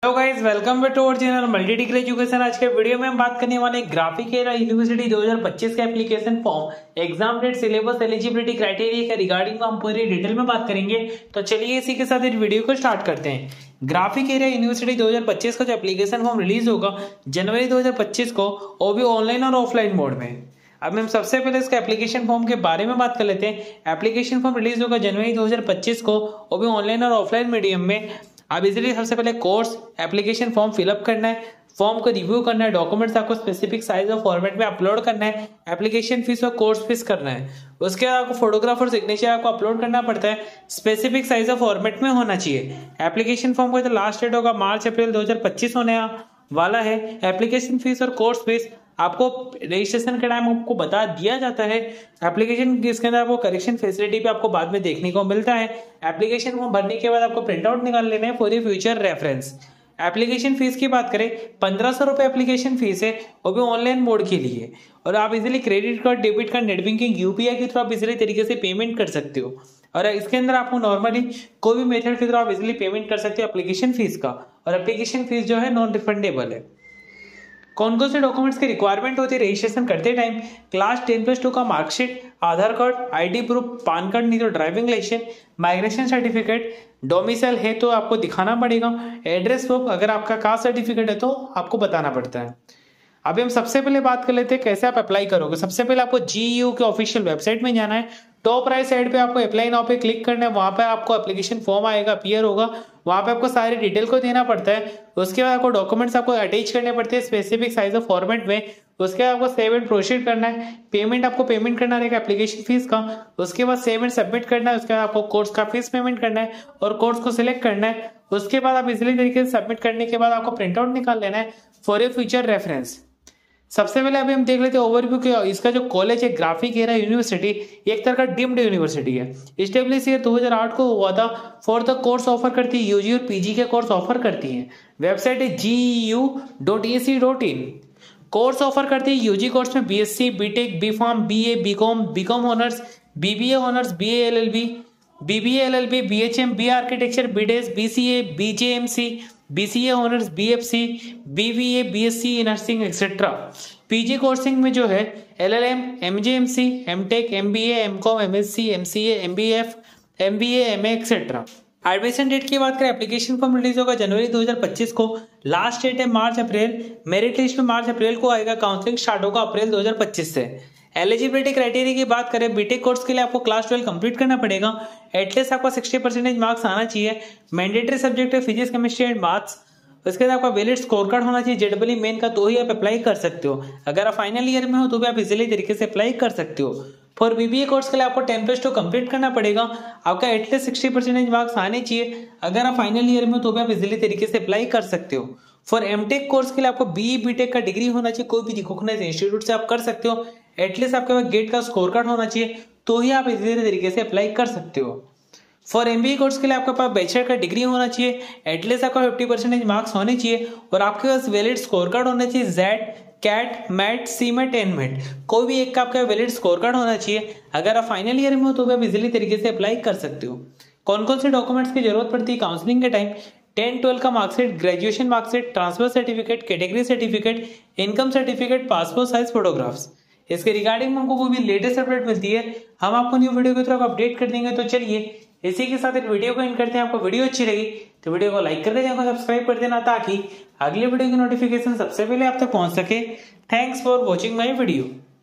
Hello guys, welcome back to our channel multi degree education. आज के video में हम बात करने वाले ग्राफिक एरा यूनिवर्सिटी 2025 का application form, exam date, syllabus, eligibility criteria का रिगार्डिंग हम पूरी डिटेल में बात करेंगे। तो चलिए इसी के साथ इस वीडियो को स्टार्ट करते हैं। ग्राफिक एरा यूनिवर्सिटी 2025 का जो एप्लीकेशन फॉर्म रिलीज होगा जनवरी 2025 को, वो भी ऑनलाइन और ऑफलाइन मोड में। अब हम सबसे पहले इसका एप्लीकेशन फॉर्म के बारे में बात कर लेते हैं। एप्लीकेशन फॉर्म रिलीज होगा जनवरी 2025 को, वो भी ऑनलाइन और ऑफलाइन मीडियम में। अब इजीली सबसे पहले कोर्स एप्लीकेशन फॉर्म फिलअप करना है, फॉर्म को रिव्यू करना है, डॉक्यूमेंट्स आपको स्पेसिफिक साइज और फॉर्मेट में अपलोड करना है, एप्लीकेशन फीस और कोर्स फीस करना है। उसके बाद आपको फोटोग्राफ और सिग्नेचर आपको अपलोड करना पड़ता है, स्पेसिफिक साइज और फॉर्मेट में होना चाहिए। एप्लीकेशन फॉर्म का जो लास्ट डेट होगा मार्च अप्रैल 2025 होने वाला है। एप्लीकेशन फीस और कोर्स फीस आपको रजिस्ट्रेशन के टाइम आपको बता दिया जाता है। एप्लीकेशन इसके अंदर आपको करेक्शन फैसिलिटी भी आपको बाद में देखने को मिलता है। एप्लीकेशन फॉर्म भरने के बाद आपको प्रिंट आउट निकाल लेना है for your future reference. Application fees की बात करें, 1500 रुपये एप्लीकेशन फीस है, वो भी ऑनलाइन मोड के लिए। और आप easily credit card, debit card, net banking, UPI के थ्रू आप इजीली तरीके से पेमेंट कर सकते हो। और इसके अंदर आपको नॉर्मली कोई भी मेथड के थ्रू आप इजीली पेमेंट कर सकते हो एप्लीकेशन फीस का। और एप्लीकेशन फीस जो है नॉन रिफंडेबल है। कौन कौन से डॉक्यूमेंट्स की रिक्वायरमेंट होती है रजिस्ट्रेशन करते टाइम? क्लास 10+2 का marksheet, Aadhaar card, ID proof, PAN card नहीं तो driving licence, migration certificate, domicile है तो आपको दिखाना पड़ेगा, एड्रेस प्रूफ, अगर आपका कास्ट सर्टिफिकेट है तो आपको बताना पड़ता है। अभी हम सबसे पहले बात कर लेते हैं कैसे आप अप्लाई करोगे। सबसे पहले आपको जीयू के ऑफिशियल वेबसाइट में जाना है। टॉप राइट साइड पे आपको अप्लाई नाउ पे क्लिक करना है। वहां पे आपको एप्लीकेशन फॉर्म आएगा, अपीयर होगा। वहां पे आपको सारी डिटेल को देना पड़ता है। उसके बाद आपको डॉक्यूमेंट्स आपको अटैच करने पड़ते हैं स्पेसिफिक साइज और फॉर्मेट में। उसके बाद आपको सेव एंड प्रोसीड करना है। पेमेंट आपको पेमेंट करना रहेगा एप्लीकेशन फीस का। उसके बाद सेव एंड सबमिट करना है। उसके बाद आपको कोर्स का फीस पेमेंट करना है और कोर्स को सिलेक्ट करना है। उसके बाद आप इजिली तरीके से सबमिट करने के बाद आपको प्रिंट आउट निकाल लेना है फॉर योर फ्यूचर रेफरेंस। सबसे पहले अभी हम देख लेते हैं ओवरव्यू कि इसका जो कॉलेज है ग्राफिक एरा यूनिवर्सिटी, एक तरह का डीम्ड यूनिवर्सिटी है। एस्टेब्लिश ईयर 2008 को हुआ था। फॉर द कोर्स ऑफर करती है यूजी और पीजी के कोर्स ऑफर करती है। वेबसाइट है geu.ac.in। कोर्स ऑफर करती है यूजी कोर्स में BSc, BTech, BPharm, BA, BCom honours, BBA honours, BA LLB, BBA LLB, BHM, B architecture, BDes, BCA, BJMC, BCA honours, BFC, BVA, BSc nursing etcetera. PG coursing में जो है LLM, MJMC, MTech, MBA, MCom, MSc, MCA, MBF, MBA, MA etcetera. Admission date की बात करें, application form release होगा जनवरी 2025 को। Last date है मार्च अप्रैल। Merit list में मार्च अप्रैल को आएगा। काउंसलिंग स्टार्ट होगा अप्रैल 2025 से। एलिजिबिलिटी क्राइटेरिया की बात करें, बीटेक कोर्स के लिए आपको क्लास 12 कंप्लीट करना पड़ेगा। एटलीस्ट आपका 60% मार्क्स आना चाहिए। मैंडेटरी सब्जेक्ट है फिजिक्स, केमिस्ट्री एंड मैथ्स। उसके बाद आपका वैलिड स्कोर कार्ड होना चाहिए जेडबलई मेन का, तो ही आप अप्लाई कर सकते हो। अगर आप फाइनल ईयर में हो तो भी आप इजीली तरीके से अप्लाई कर सकते हो। फॉर बीबीए कोर्स के लिए आपको 10+2 कंप्लीट करना पड़ेगा। आपका एटलीस्ट 60% मार्क्स आने चाहिए। अगर आप फाइनल ईयर में हो तो भी आप इजीली तरीके से अप्लाई कर सकते हो। फॉर एमटेक कोर्स के लिए आपको बीई बीटेक का डिग्री होना चाहिए। कोई भी रिकॉग्नाइज्ड इंस्टीट्यूट से आप कर सकते हो। एटलीस्ट आपके पास गेट का स्कोर कार्ड होना चाहिए, तो ही आप इसी तरीके से अप्लाई कर सकते हो। फॉर एमबीए कोर्स के लिए आपके पास बैचलर का डिग्री होना चाहिए। एटलीस्ट आपका 50% मार्क्स होने चाहिए और आपके पास वैलिड स्कोर कार्ड होना चाहिए। जेड, कैट, मैट, सीमेट, एनमेट, कोई भी एक का आपका वैलिड स्कोर कार्ड होना चाहिए। अगर आप फाइनल ईयर में हो तो भी आप इजीली तरीके से अप्लाई कर सकते हो। कौन कौन से डॉक्यूमेंट्स की जरूरत पड़ती है काउंसलिंग के टाइम? 10-12 का marksheet, graduation marksheet, transfer certificate, category certificate, income certificate, passport size photographs. इसके रिगार्डिंग हमको कोई भी लेटेस्ट अपडेट मिलती है हम आपको न्यू वीडियो के थ्रू अपडेट कर देंगे। तो चलिए इसी के साथ एक वीडियो को एंड करते हैं। आपको वीडियो अच्छी लगी तो वीडियो को लाइक कर देना, सब्सक्राइब कर देना ताकि अगले वीडियो की नोटिफिकेशन सबसे पहले आप तक पहुंच सके। Thanks for watching my video.